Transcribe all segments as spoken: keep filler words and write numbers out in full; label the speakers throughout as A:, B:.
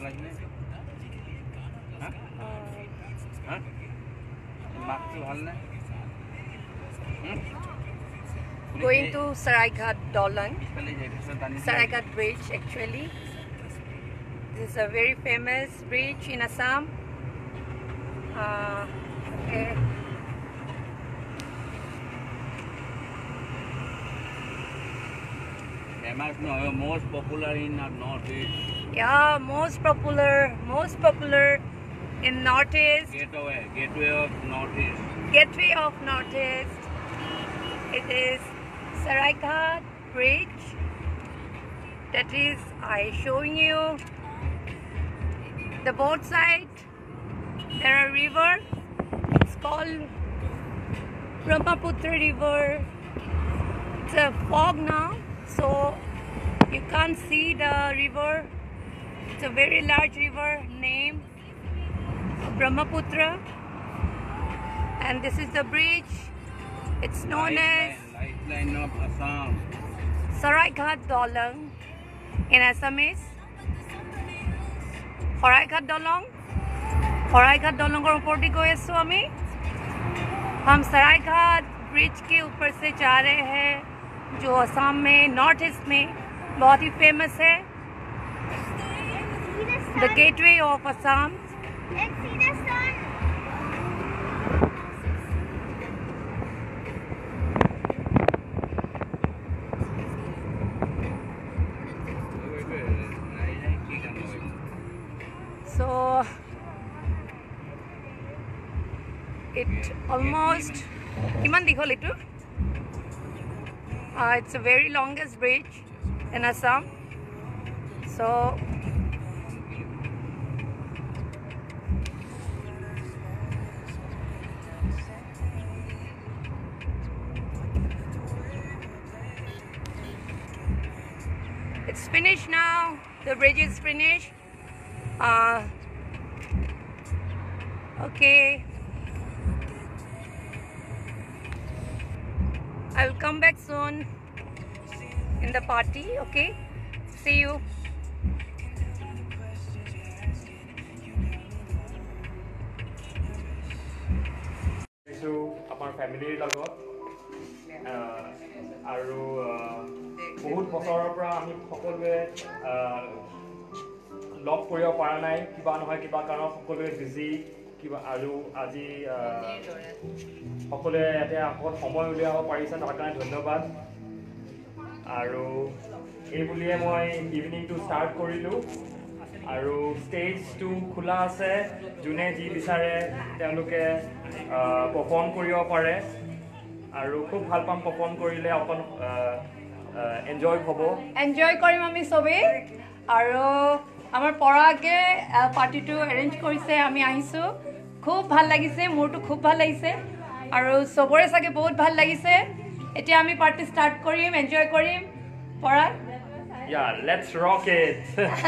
A: Going to Saraighat Dolong, Saraighat Bridge actually. This is a very famous bridge in Assam. Uh, okay.
B: Most popular in Northeast.
A: Yeah, most popular, most popular in Northeast.
B: Gateway, gateway of Northeast.
A: Gateway of Northeast. It is Saraighat Bridge. That is, I showing you the both side. There are river. It's called Brahmaputra River. It's a fog now, so you can't see the river. It's a very large river named Brahmaputra, and this is the bridge. It's known
B: Lifeline,
A: as
B: Lifeline of Assam.
A: Saraighat Dolong in Assamese. Saraighat Dolong. Saraighat Dolong और ऊपर भी गए सो हमें हम Saraighat bridge के ऊपर से जा रहे हैं जो असम में नॉर्थ ईस्ट में बहुत ही फेमस है the gateway of Assam so it almost kiman dikhol etu uh, it's a very longest bridge in Assam, so it's finished now. The bridge is finished. Uh, okay, I will come back soon in the party. Okay, see you.
C: So our family লগত আৰু বহুত বছৰৰ পৰা আমি সকলোৱে log কৰিব পৰা নাই কিবা নহয় কিবা কাৰণত সকলোৱে বিজি কিবা আৰু আজি সকলোৱে ইয়াতে আকৌ সময় উলিয়াব পাৰিছে তাৰ কাৰণে ধন্যবাদ আৰু এই বুলিয়ে মই ইভিনিংটো ষ্টাৰ্ট কৰিলোঁ আৰু ষ্টেজটো খোলা আছে যোনে যি বিচাৰে তেওঁলোকে পাৰফৰ্ম কৰিব পাৰে আৰু খুব ভাল পাম পাৰফৰ্ম কৰিলে অকণ এনজয় হ'ব
A: এনজয় কৰিম আমি সবে আৰু আমাৰ পৰাগে পাৰ্টিটো এৰেঞ্জ কৰিছে আমি আহিছো খুব ভাল লাগিছে মোৰটো খুব ভাল লাগিছে আৰু সবৰে সাকে বহুত ভাল লাগিছে এতিয়া আমি পাৰ্টি ষ্টাৰ্ট কৰিম এনজয় কৰিম পৰা
C: Yeah, let's rock it.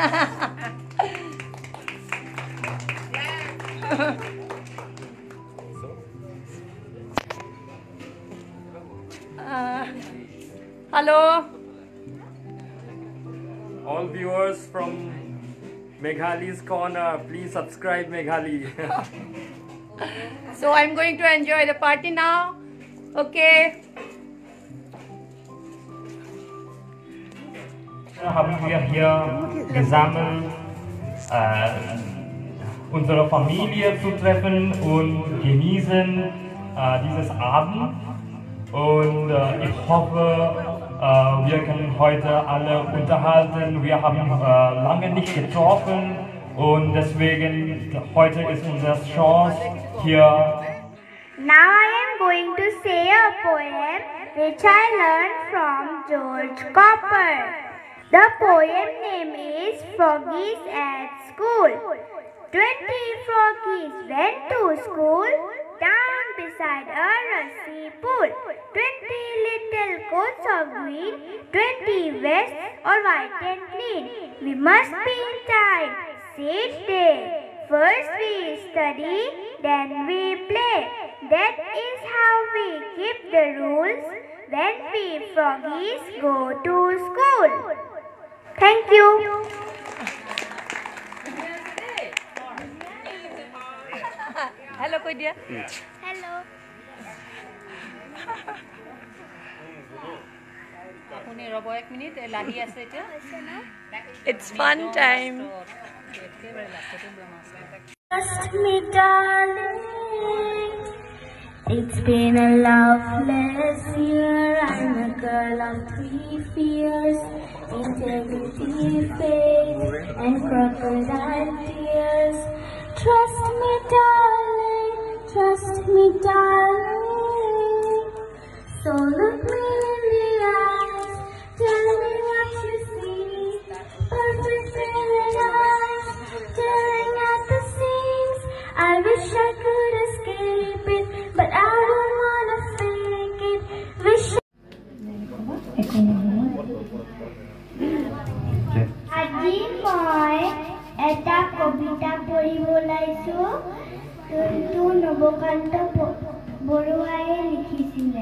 A: uh, hello
C: all viewers from Meghali's Corner, please subscribe Meghali.
A: So I'm going to enjoy the party now. Okay.
C: Haben wir hier gesammelt, äh, unsere Familie zu treffen und genießen äh, dieses Abend. Und äh, ich hoffe, äh, wir können heute alle unterhalten. Wir haben äh, lange nicht getroffen und deswegen heute ist unsere Chance hier.
D: Now I am going to say a poem which I learned from George Copper. The poem name is Froggies at School. Twenty froggies went to school, down beside a rusty pool. Twenty little coats of green, twenty vests all white and clean. We must be in time, said they. First we study, then we play. That is how we keep the rules when we froggies go to school. Thank you.
A: Hello কৈ দিয়া
D: hello
A: আপুনি ৰব এক minute লাহি আছে এটা it's fun time
D: Trust me, darling. It's been a loveless year. I'm a girl of three fears: integrity, faith, and crocodile tears. Trust me, darling. Trust me, darling. So look me in the eyes. Tell me what you see. Perfect paradise, staring at the seams. I wish I could escape it, but I don't wanna fake it. Wish আজি মই এটা কবিতা পঢ়িব ওলাইছো যোনটো নৱকান্ত বৰুৱায়ে লিখিছিলে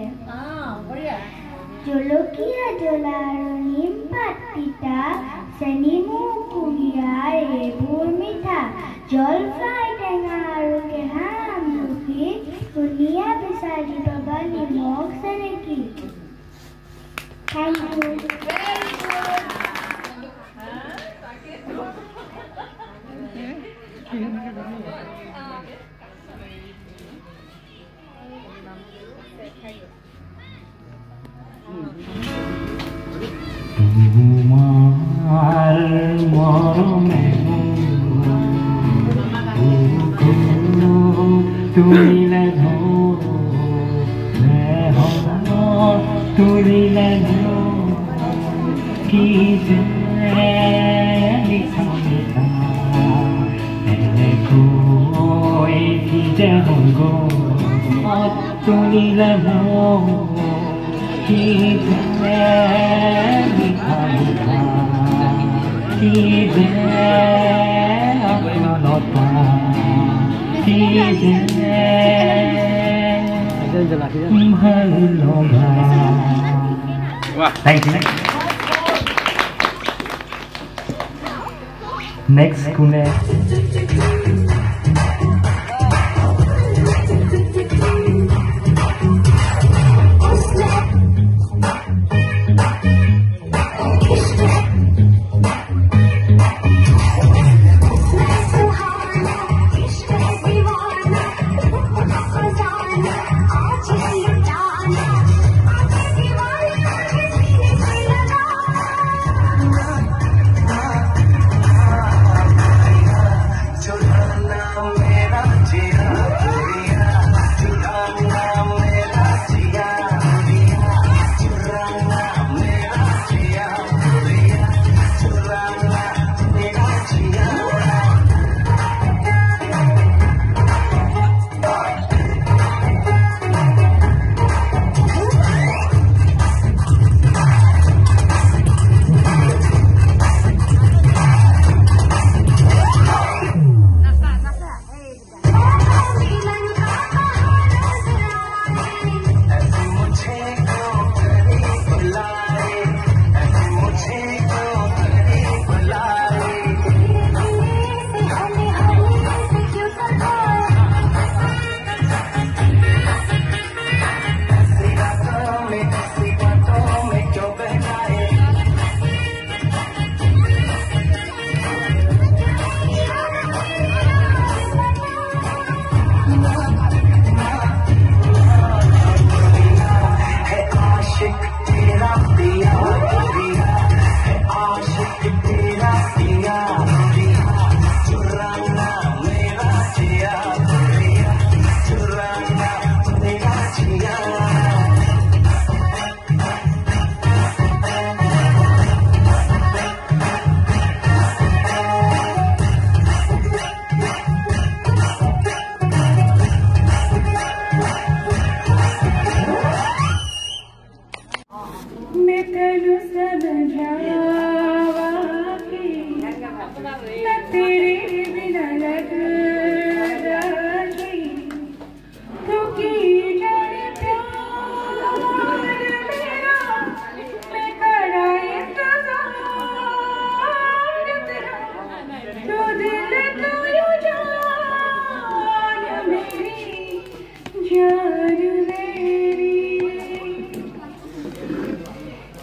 D: জলকীয়া জ্বলা আৰু নিম পাত তিতা চেনিমু কুঁহিয়াৰ এইবোৰ মিঠা জলফাই টেঙা আৰু কেঁহা আমলখি ধুনীয়া বিচাৰি পাবা নিমখ চেৰেকী থেংক ইউ
C: তোমার মরমে তুলিলে তুলিলে কি যে লিখা লিখা এনেকৈ কি যে হৈ গ'ল তুলিলে কি যে লিখা লিখা কি যে অনলতা কি যে ভাল লগা Thank you. Next, Kune.
D: तो दिल तो यो जान मेरी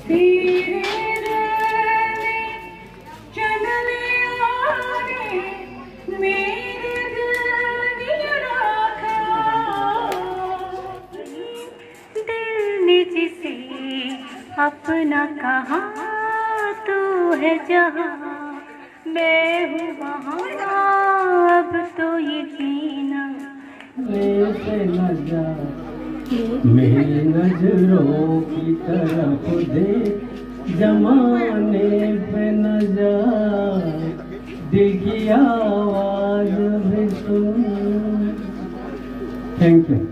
E: अपना कहा तू है जहाँ मैं हूँ वहाँ, अब तो ये जीना
F: मेरी नजरों की तरफ दे, जमाने पे न जा, दिल की आवाज भी सुन। Thank you.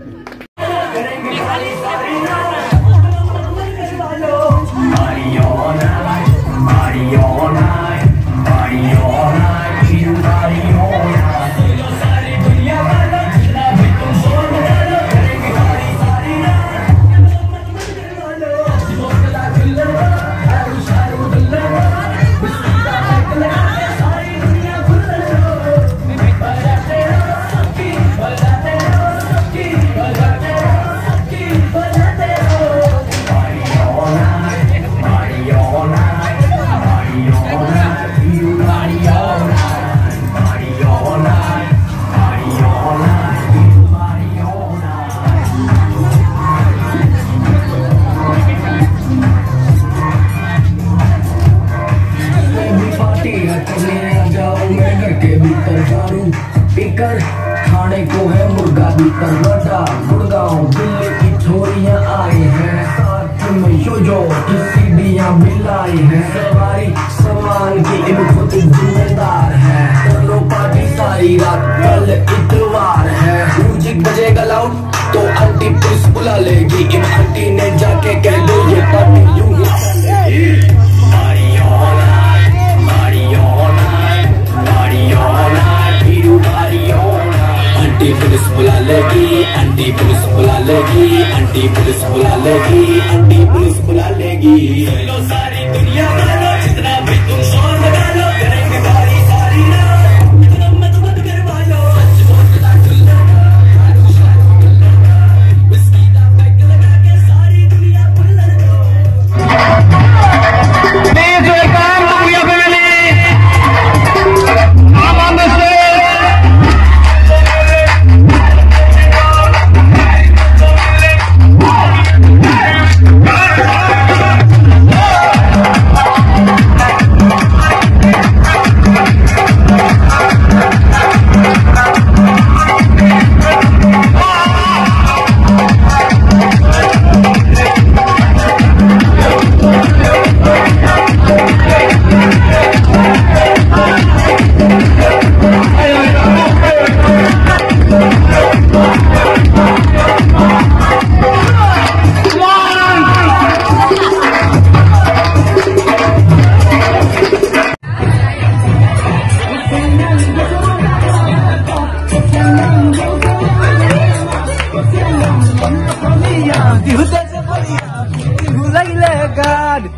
F: खाने को है मुर्गा भी तरवटा, गुड़गांव दिल्ली की छोरियां आई हैं, साथ में यो जो की सीढ़ियां भी लाई हैं, सवारी सामान की इन खुद जिम्मेदार है, कर लो पार्टी सारी रात, कल इतवार है, म्यूजिक बजेगा लाउड तो आंटी पुलिस बुला लेगी, इन आंटी ने जाके कह दो ये पार्टी यूं ही चलेगी। आंटी पुलिस बुला लेगी, आंटी पुलिस बुला लेगी, आंटी पुलिस बुला लेगी, आंटी पुलिस बुला लेगी। लो सारी दुनिया वालों, जितना भी तुम शोर लगा लो, करेंगे बारी सारी रात, इतना मत मत करवा लो, सच बोलना चुल्ला, शारू शारू गुल्ला, विस्की का पैक लगा के सारी दुनिया बुला लो। प्लीज वेलकम पूरी फैमिली, आप on the stage. God.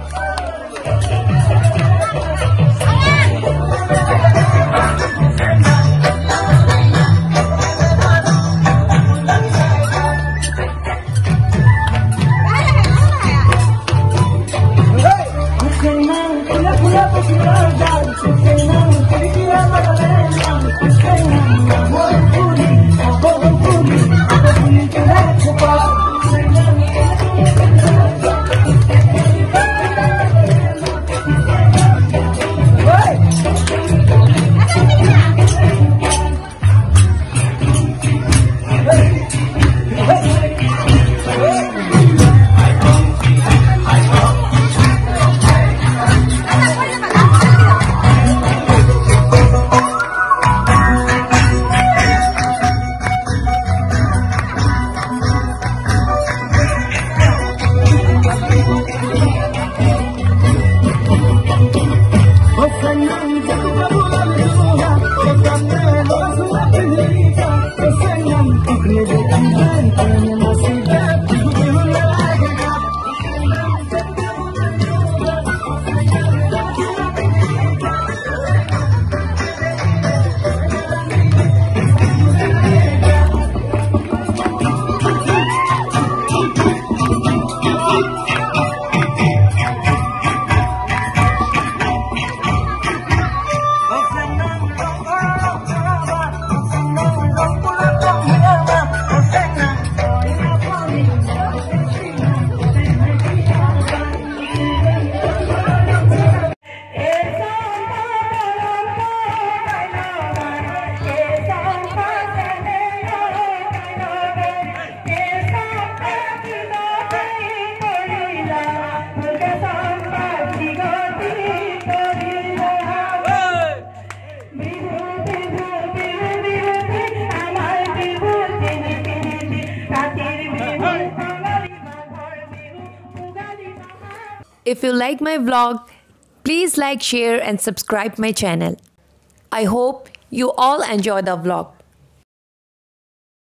G: If you like my vlog, please like, share and subscribe my channel. I hope you all enjoy the vlog.